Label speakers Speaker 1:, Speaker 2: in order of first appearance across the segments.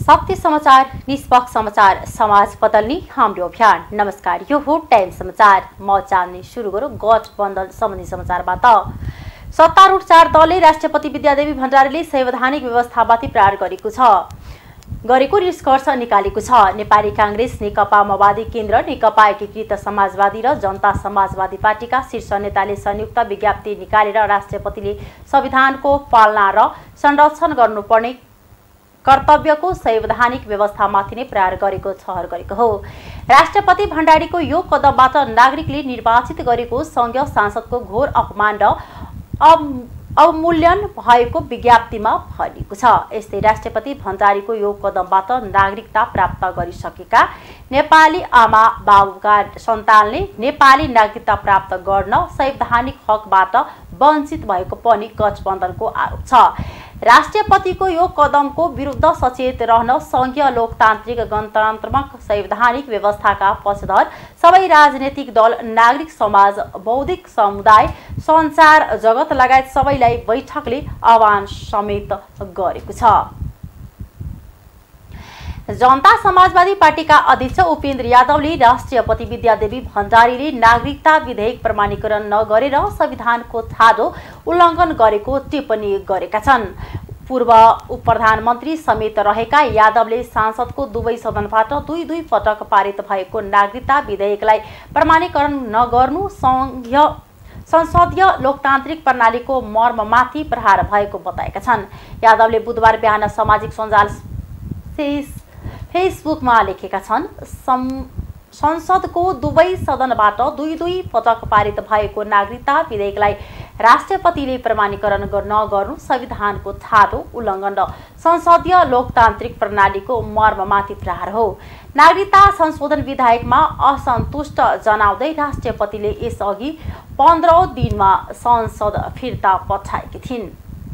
Speaker 1: सत्य समाचार, निष्पक्ष समाचार, समाज बदल्ने हाम्रो अभियान। नमस्कार, यो हो टाइम समाचार। म चाँदनी सुरु गरौँ गठबन्धन सम्बन्धी समाचारबाट। सत्तारूढ चार दलले राष्ट्रपति विद्यादेवी भण्डारीले संवैधानिक व्यवस्थामाथि प्रहार गरेको निष्कर्ष निकालेको छ। नेपाली कांग्रेस, नेकपा माओवादी केन्द्र, नेकपा एकीकृत समाजवादी र जनता समाजवादी पार्टीका शीर्ष नेताले संयुक्त विज्ञप्ति निकालेर राष्ट्रपतिले संविधानको पालना र संरक्षण गर्नुपर्ने कर्तव्यको संवैधानिक व्यवस्थामाथि नै प्रहार गरेको ठहर गरेको हो। राष्ट्रपति भण्डारीको यो कदमबाट नागरिकले निर्वाचित गरेको संघीय सांसदको घोर अपमान र अवमूल्यन भएको विज्ञप्तिमा भनिएको छ। यस्तै राष्ट्रपति भण्डारीको यो कदमबाट नागरिकता प्राप्त गरिसकेका नेपाली आमा बाबुका सन्तानले नेपाली नागरिकता प्राप्त गर्न संवैधानिक हकबाट वञ्चित भएको पनि गठबन्धनको आरोप छ। राष्ट्रपतिको यो कदमको विरुद्ध सचेत रहन संघीय लोकतान्त्रिक गणतन्त्रात्मक संवैधानिक व्यवस्थाका पक्षधर सबै राजनीतिक दल, नागरिक समाज, बौद्धिक समुदाय, सञ्चार जगत लगायत सबैलाई बैठकले आह्वान समेत गरेको छ। जनता समाजवादी पार्टीका अध्यक्ष उपेन्द्र यादवले राष्ट्रपति विद्यादेवी भण्डारीले नागरिकता विधेयक प्रमाणीकरण नगरेर संविधानको ठाडो उल्लङ्घन गरेको टिप्पणी गरेका छन्। पूर्व उपप्रधानमन्त्री समेत रहेका यादवले सांसदको दुवै सदनबाट दुई पटक पारित भएको नागरिकता विधेयकलाई प्रमाणीकरण नगर्नु संसदीय लोकतान्त्रिक प्रणालीको मर्ममाथि प्रहार भएको बताएका छन्। यादवले बुधबार बिहान सामाजिक सञ्जाल फेसबुकमा लेखेका छन्, संसदको दुवै सदनबाट दुई पटक पारित भएको नागरिकता विधेयकलाई राष्ट्रपतिले प्रमाणीकरण नगर्नु संविधानको ठाडो उल्लङ्घन र संसदीय लोकतान्त्रिक प्रणालीको मर्ममाथि प्रहार हो। नागरिकता संशोधन विधेयकमा असन्तुष्ट जनाउँदै राष्ट्रपतिले यसअघि 15 दिनमा संसद फिर्ता पठाएकी थिइन्।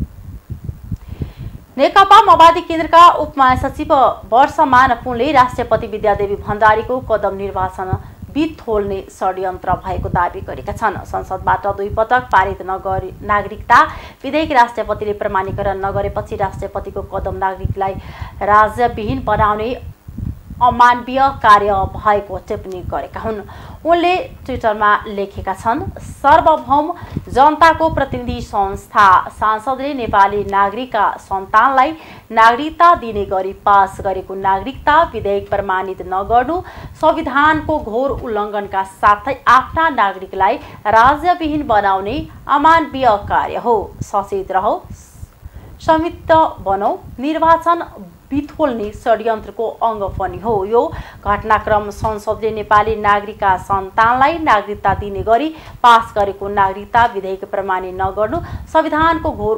Speaker 1: नेकपा माओवादी केन्द्रका उपमहासचिव वर्षमान पुनले राष्ट्रपति विद्यादेवी भण्डारीको कदम निर्वाचन बिथोल्ने षड्यन्त्र भएको दावी गरेका छन्। संसदबाट 2 पटक पारित नागरिकता विधेयक राष्ट्रपतिले प्रमाणीकरण नगरेपछि राष्ट्रपतिको कदम नागरिकलाई राज्यविहीन बनाउने अमानवीय कार्य भएको टिप्पणी गरेका हुन्। उनले ट्विटरमा लेखेका छन्, सार्वभौम जनताको प्रतिनिधि संस्था सांसदले नेपाली नागरिकका सन्तानलाई नागरिकता दिने गरी पास गरेको नागरिकता विधेयक प्रमाणित नगर्नु संविधानको घोर उल्लङ्घनका साथै आफ्ना नागरिकलाई राज्यविहीन बनाउने अमानवीय कार्य हो। सचेत रहो, संयुक्त बनौ, निर्वाचन बिथोल्ने षड्यन्त्रको अङ्ग पनि हो। यो घटनाक्रम संसदले नेपाली नागरिकका सन्तानलाई नागरिकता दिने गरी पास गरेको नागरिकता विधेयक प्रमाणित नगर्नु संविधानको घोर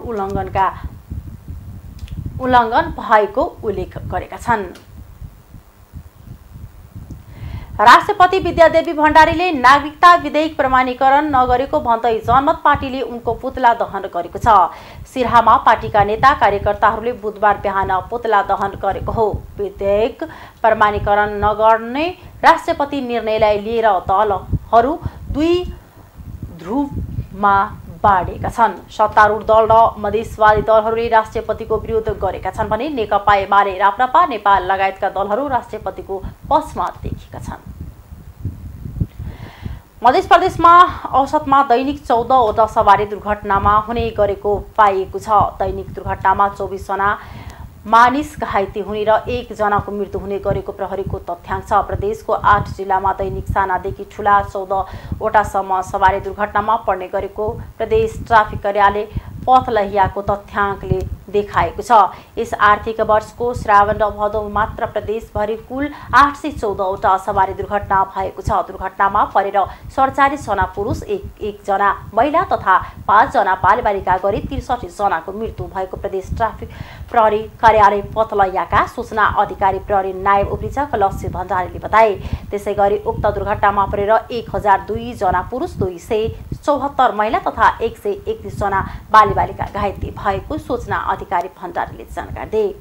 Speaker 1: उल्लङ्घन भएको उल्लेख गरेका छन्। राष्ट्रपति विद्यादेवी भण्डारीले नागरिकता विधेयक प्रमाणीकरण नगरेको भन्दै जनमत पार्टीले उनको पुतला दहन गरेको छ। सिराहामा पार्टीका नेता कार्यकर्ताहरूले बुधबार बिहान पुतला दहन गरेको हो। विधेयक प्रमाणीकरण नगर्ने राष्ट्रपति निर्णयलाई लिएर दलहरू 2 ध्रुवमा बाँडेका छन्। सत्तारूढ दल र मधेसवादी दलहरूले राष्ट्रपतिको विरोध गरेका छन् भने नेकपा एमाले, राप्रपा नेपाल लगायतका दलहरू राष्ट्रपतिको पक्षमा देखिएका छन्। मध्य प्रदेशमा औसतमा दैनिक 14वटा सवारी दुर्घटनामा हुने गरेको पाइएको छ। दैनिक दुर्घटनामा 24 जना मानिस घाइते हुने र 1 जनाको मृत्यु हुने गरेको प्रहरीको तथ्याङ्क छ। प्रदेशको 8 जिल्लामा दैनिक सानादेखि ठुला 14वटासम्म सवारी दुर्घटनामा पर्ने गरेको प्रदेश ट्राफिक कार्यालय पथलहियाको तथ्याङ्कले देखाएको छ। यस आर्थिक वर्षको श्रावण र भदौ मात्र प्रदेशभरि कुल 814वटा सवारी दुर्घटना भएको छ। दुर्घटनामा परेर 47 जना पुरुष, 1 जना महिला तथा 5 जना बालबालिका गरी 63 जनाको मृत्यु भएको प्रदेश ट्राफिक प्रहरी कार्यालय पथलहियाका सूचना अधिकारी प्रहरी नायब उपरीक्षक लक्ष्य भण्डारीले बताए। त्यसैगरी उक्त दुर्घटनामा परेर 1002 जना पुरुष, 274 महिला तथा 131 जना बालबालिका घाइते भएको सूचना अधिकारी भण्डारीले जानकारी दिए।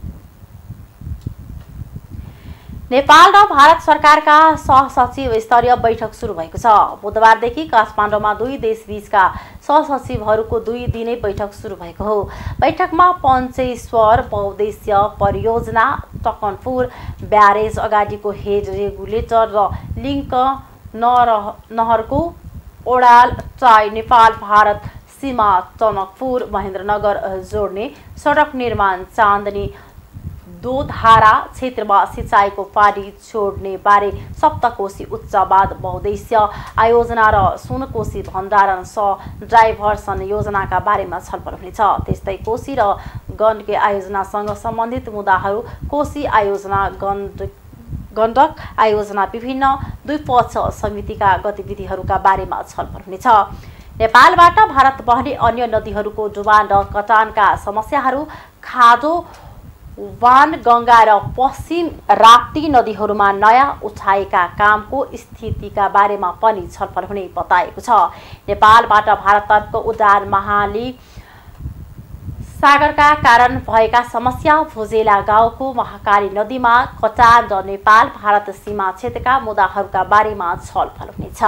Speaker 1: नेपाल र भारत सरकारका सहसचिव स्तरीय बैठक सुरु भएको छ। बुधबारदेखि काठमाडौँमा 2 देशबीचका सहसचिवहरूको 2 दिने बैठक सुरु भएको हो। बैठकमा पञ्चेश्वर बहुउद्देश्य परियोजना तकनपुर ब्यारेज अगाडिको हेड रेगुलेटर र लिङ्क नहरको ओडाल चाइ नेपाल भारत सीमा टनकपुर महेन्द्रनगर जोड्ने सडक निर्माण चाँदनी दोधारा क्षेत्रमा सिँचाइको पानी छोड्ने बारे सप्तकोशी उच्चवाद बहुद्देश्य आयोजना र सुनकोशी भण्डारण सह डाइभर्सन योजनाका बारेमा छलफल हुनेछ। त्यस्तै कोशी र गण्डकी आयोजनासँग सम्बन्धित मुद्दाहरू, कोशी आयोजना, गण्डक आयोजना, विभिन्न द्विपक्ष समितिका गतिविधिहरूका बारेमा छलफल हुनेछ। नेपालबाट भारत बहने अन्य नदीहरूको डुबान र कटानका समस्याहरू, खाडो वानगङ्गा र पश्चिम राप्ती नदीहरूमा नयाँ उठाएका कामको स्थितिका बारेमा पनि छलफल हुने बताएको छ। नेपालबाट भारततर्फ उडान महाली सागरका कारण भएका समस्या, भुजेला गाउँको महाकाली नदीमा कटान र नेपाल भारत सीमा क्षेत्रका मुद्दाहरूका बारेमा छलफल हुनेछ।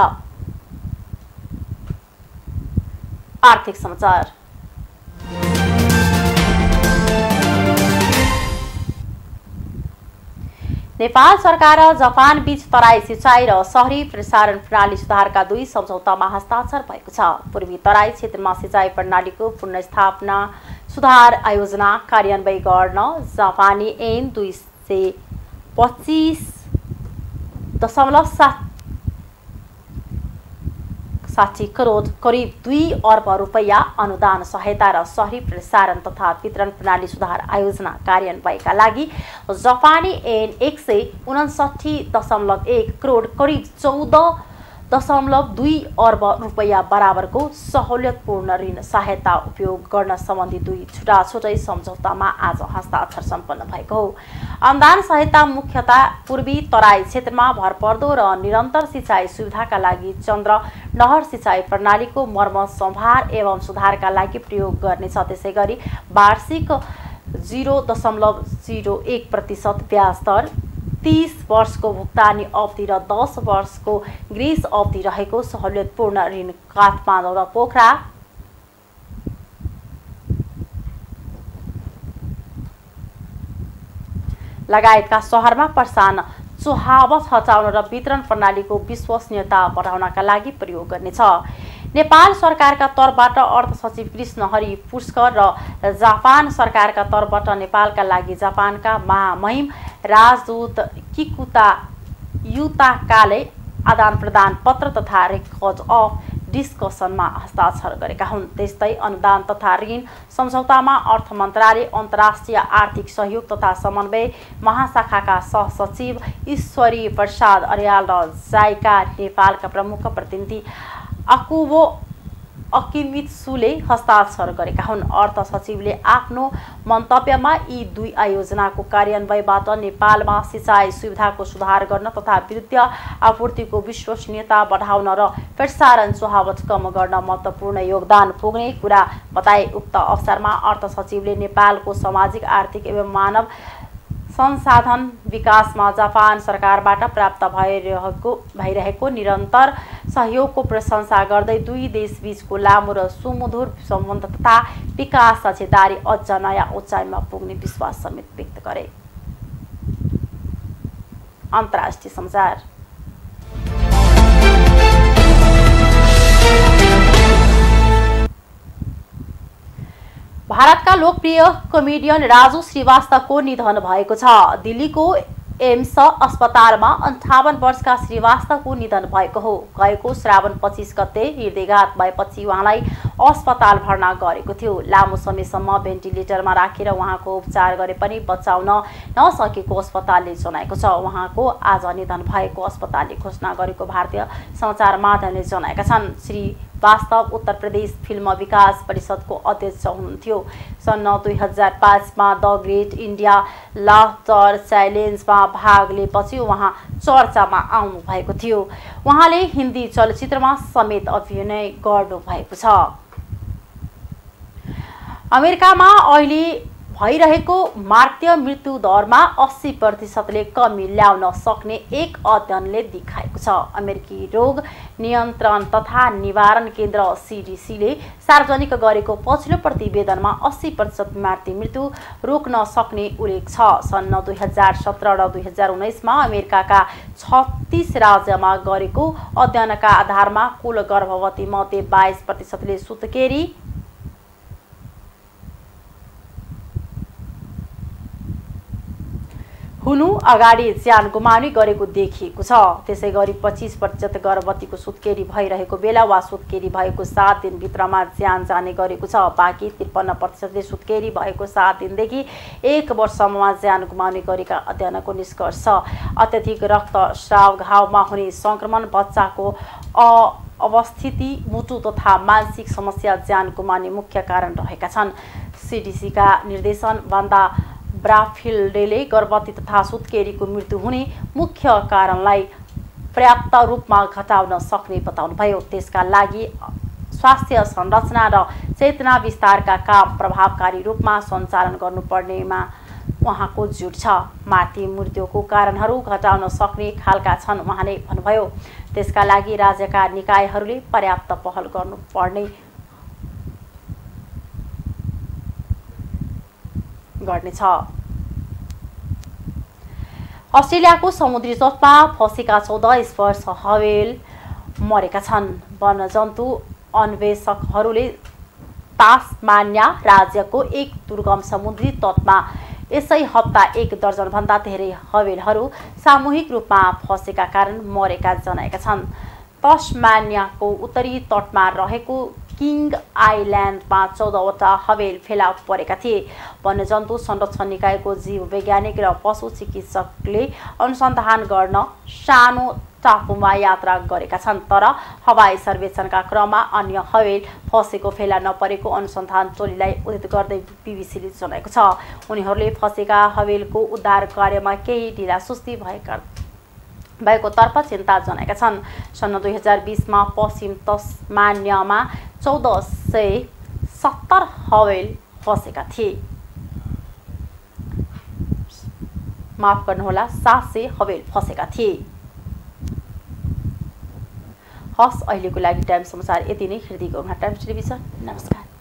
Speaker 1: आर्थिक समाचार। नेपाल सरकार र जापान बीच तराई सिँचाइ र शहरी प्रसारण प्रणाली सुधारका 2 सम्झौतामा हस्ताक्षर भएको छ। पूर्वी तराई क्षेत्रमा सिँचाइ प्रणालीको पुनर्स्थापना सुधार आयोजना कार्यान्वयन गर्न जापानी ऐन 225.60 करोड करिब 2 अर्ब रुपैयाँ अनुदान सहायता र शहरी प्रसारण तथा वितरण प्रणाली सुधार आयोजना कार्यान्वयनका लागि जापानी ऐन 159.1 करोड करिब 14.2 अर्ब रुपैयाँ बराबरको सहुलियतपूर्ण ऋण सहायता उपयोग गर्न सम्बन्धी 2 छुट्टा-छुट्टै सम्झौतामा आज हस्ताक्षर सम्पन्न भएको हो। अनुदान सहायता मुख्यतः पूर्वी तराई क्षेत्रमा भरपर्दो र निरन्तर सिँचाइ सुविधाका लागि चन्द्र नहर सिँचाइ प्रणालीको मर्म सम्भार एवं सुधारका लागि प्रयोग गर्नेछ। त्यसैगरी वार्षिक 0.01% ब्याज दर, 30 वर्षको भुक्तानी अवधि र 10 वर्षको ग्रेस अवधि रहेको सहुलियतपूर्ण ऋण काठमाडौँ र पोखरा लगायतका शहरमा प्रसारण चुहावट हटाउन र वितरण प्रणालीको विश्वसनीयता बढाउनका लागि प्रयोग गर्नेछ। नेपाल सरकारका तर्फबाट अर्थ सचिव कृष्ण हरि पुष्कर र जापान सरकारका तर्फबाट नेपालका लागि जापानका महामहिम राजदूत किकुता युताकाले आदान प्रदान पत्र तथा रेकर्ड अफ डिस्कसनमा हस्ताक्षर गरेका हुन्। त्यस्तै अनुदान तथा ऋण सम्झौतामा अर्थ मन्त्रालय, अन्तर्राष्ट्रिय आर्थिक सहयोग तथा समन्वय महाशाखाका सहसचिव ईश्वरी प्रसाद अर्याल र जाइका नेपालका प्रमुख प्रतिनिधि अकुबो अकिमित्सुले हस्ताक्षर गरेका हुन्। अर्थ सचिवले आफ्नो मन्तव्यमा यी 2 आयोजनाको कार्यान्वयनबाट नेपालमा सिँचाइ सुविधाको सुधार गर्न तथा विद्युतीय आपूर्तिको विश्वसनीयता बढाउन र प्रसारण चुहावट कम गर्न महत्त्वपूर्ण योगदान पुग्ने कुरा बताए। उक्त अवसरमा अर्थ सचिवले नेपालको सामाजिक, आर्थिक एवं मानव संसाधन विकासमा जापान सरकारबाट प्राप्त भइरहेको निरन्तर सहयोगको प्रशंसा गर्दै 2 देशबीचको लामो र सुमधुर सम्बन्ध तथा विकास साझेदारी अझ नयाँ उचाइमा पुग्ने विश्वास समेत व्यक्त गरे। अन्तर्राष्ट्रिय समाचार। भारतका लोकप्रिय कमेडियन राजु श्रीवास्तवको निधन भएको छ। दिल्लीको एम्स अस्पतालमा 58 वर्षका श्रीवास्तवको निधन भएको हो। गएको श्रावण 25 गते हृदयाघात भएपछि उहाँलाई अस्पताल भर्ना गरेको थियो। लामो समयसम्म भेन्टिलेटरमा राखेर उहाँको उपचार गरे पनि बचाउन नसकेको अस्पतालले जनाएको छ। उहाँको आज निधन भएको अस्पतालले घोषणा गरेको भारतीय सञ्चार माध्यमले जनाएका छन्। श्रीवास्तव उत्तर प्रदेश फिल्म विकास परिषदको अध्यक्ष हुनुहुन्थ्यो। सन् 2005मा द ग्रेट इन्डिया लाफ्टर च्यालेन्जमा भाग लिएपछि उहाँ चर्चामा आउनु भएको थियो। उहाँले हिन्दी चलचित्रमा समेत अभिनय गर्नु भएको छ। अमेरिकामा अहिले भइरहेको मार्तीय मृत्यु दरमा 80%ले कमी ल्याउन सक्ने एक अध्ययनले देखाएको छ। अमेरिकी रोग नियन्त्रण तथा निवारण केन्द्र CDCले सार्वजनिक गरेको पछिल्लो प्रतिवेदनमा 80% मार्तीय मृत्यु रोक्न सक्ने उल्लेख छ। सन् 2017 र 2019मा अमेरिकाका 36 राज्यमा गरेको अध्ययनका आधारमा कुल गर्भवती मध्ये 22%ले सुत्केरी हुनु अगाडि ज्यान गुमाउने गरेको देखिएको छ। त्यसैगरी 25% गर्भवतीको सुत्केरी भइरहेको बेला वा सुत्केरी भएको 7 दिनभित्रमा ज्यान जाने गरेको छ। बाँकी 53%ले सुत्केरी भएको 7 दिनदेखि 1 वर्षसम्ममा ज्यान गुमाउने गरेका अध्ययनको निष्कर्ष छ। अत्यधिक रक्तस्राव, घाउमा हुने संक्रमण, बच्चाको अवस्थिति, मुटु तथा मानसिक समस्या ज्यान गुमाउने मुख्य कारण रहेका छन्। CDCका निर्देशन भन्दा ब्राफिल्डले गर्भवती तथा सुत्केरीको मृत्यु हुने मुख्य कारणलाई पर्याप्त रूपमा घटाउन सक्ने बताउनुभयो। त्यसका लागि स्वास्थ्य संरचना र चेतना विस्तारका काम प्रभावकारी रूपमा सञ्चालन गर्नुपर्नेमा उहाँको जोड छ। मार्तीय मृत्युको कारणहरू घटाउन सक्ने खालका छन् उहाँले भन्नुभयो। त्यसका लागि राज्यका निकायहरूले पर्याप्त पहल गर्नेछ। अस्ट्रेलियाको समुद्री तटमा फँसेका 14 स्पर्श हवेल मरेका छन्। वन्यजन्तु अन्वेषकहरूले तास्मानिया राज्यको एक दुर्गम समुद्री तटमा यसै हप्ता 1 दर्जनभन्दा धेरै हवेलहरू सामूहिक रूपमा फँसेका कारण मरेका जनाएका छन्। तस्मानियाको उत्तरी तटमा रहेको किङ आइल्यान्डमा 14वटा हवेल फेला परेका थिए। वन्यजन्तु संरक्षण निकायको जीव वैज्ञानिक र पशु चिकित्सकले अनुसन्धान गर्न सानो टापुमा यात्रा गरेका छन्, तर हवाई सर्वेक्षणका क्रममा अन्य हवेल फँसेको फेला नपरेको अनुसन्धान टोलीलाई उद्धृत गर्दै बीबीसीले जनाएको छ। उनीहरूले फँसेका हवेलको उद्धार कार्यमा केही ढिलासुस्ती भएको तर्फ चिन्ता जनाएका छन्। सन् 2020मा पश्चिम तस्मानियामा 1470 हवेल फँसेका थिए। माफ गर्नुहोला, 700 हवेल फँसेका थिए। हस्, अहिलेको लागि टाइम समाचार यति नै। हेर्दै गर्नुहोला टाइम्स टेलिभिजन। नमस्कार।